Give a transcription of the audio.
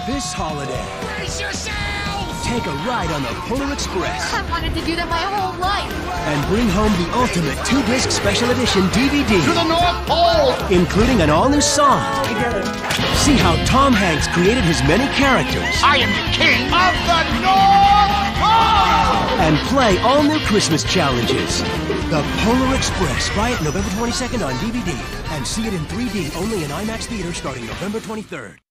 This holiday, Brace yourself! take a ride on the Polar Express I wanted to do that my whole life. and bring home the ultimate 2-disc special edition DVD, To the North Pole! including an all-new song. See how Tom Hanks created his many characters I am the king of the North Pole! and play all-new Christmas challenges. The Polar Express. Buy it November 22nd on DVD and see it in 3D only in IMAX theaters starting November 23rd.